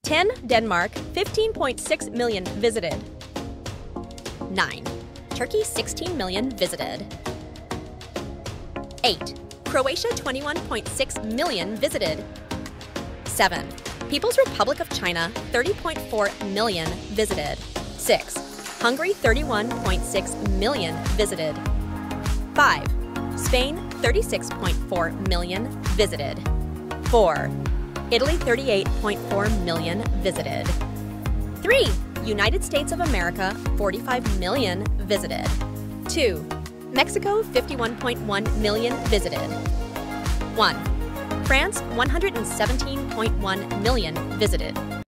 10. Denmark, 15.6 million visited. 9. Turkey, 16 million visited. 8. Croatia, 21.6 million visited. 7. People's Republic of China, 30.4 million visited. 6. Hungary, 31.6 million visited. 5. Spain, 36.4 million visited. 4. Italy, 38.4 million visited. 3. United States of America, 45 million visited. 2. Mexico, 51.1 million visited. 1. France, 117.1 million visited.